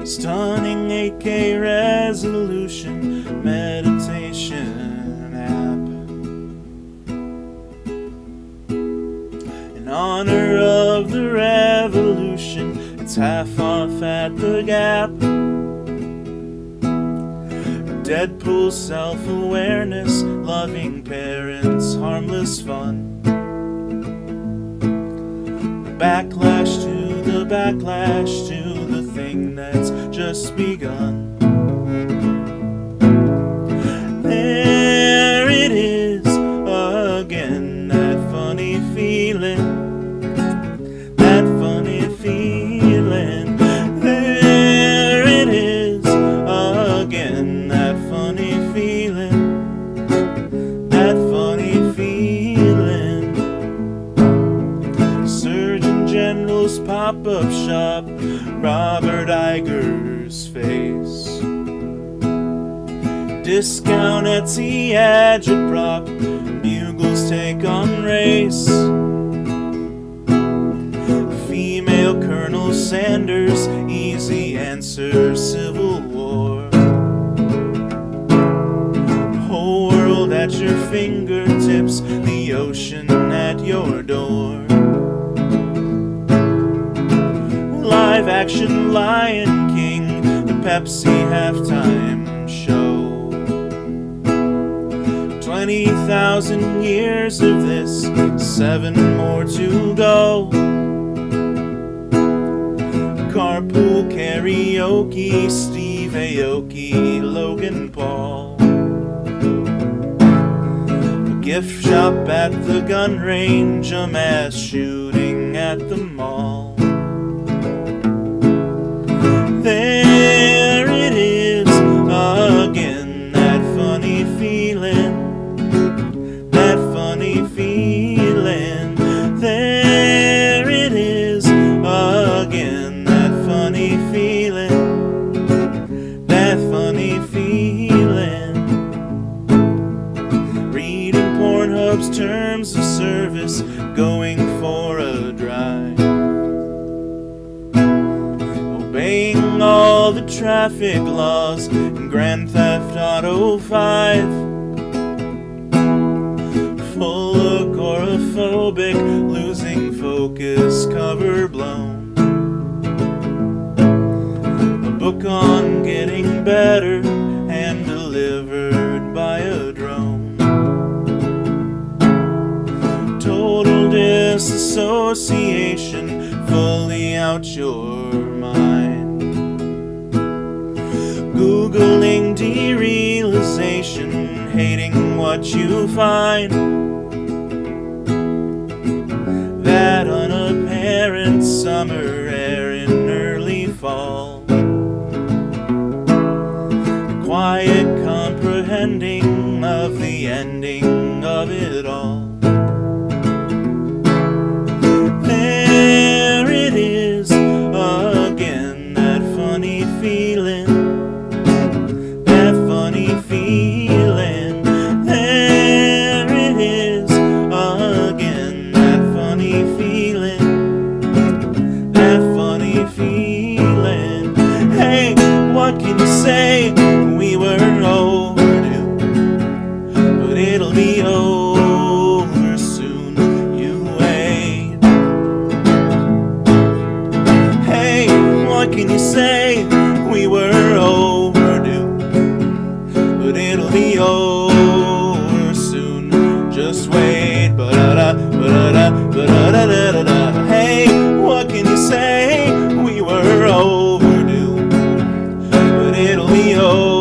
Stunning 8K resolution meditation app. In honor of the revolution, it's half off at the Gap. Deadpool self-awareness, loving parents, harmless fun. Backlash to the backlash to the thing that's just begun. There it is again, that funny feeling, that funny feeling. There it is again, that funny feeling, that funny feeling. Surgeon General's pop-up shop, Robert Iger's face. Discount Etsy agitprop, Bugle's take on race. Female Colonel Sanders, easy answer, Civil War. Whole world at your fingertips, the ocean at your door. Live action Lion King, the Pepsi halftime show. 20,000 years of this, 7 more to go. Carpool karaoke, Steve Aoki, Logan Paul. A gift shop at the gun range, a mass shooting at the mall. There it is again, that funny feeling, that funny feeling. There it is again, that funny feeling, that funny feeling. Reading Pornhub's terms of service, going for a drive. Obeying all the traffic laws in Grand Theft Auto 5. Full agoraphobic, losing focus, cover blown. A book on getting better, hand delivered by a drone. Total disassociation, fully out your mind. Googling derealization, hating what you find. That unapparent summer air in early fall. Quiet comprehending of the ending of it all. There it is again, that funny feeling, that funny feeling. There it is again, that funny feeling, that funny feeling. Hey, what can you say? We were overdue, but it'll be over soon. You wait. Hey, what can you say? We were overdue, but it'll be over soon. Just wait. Ba-da-da, ba-da-da, ba-da-da-da-da-da. Hey, what can you say? We were overdue, but it'll be over.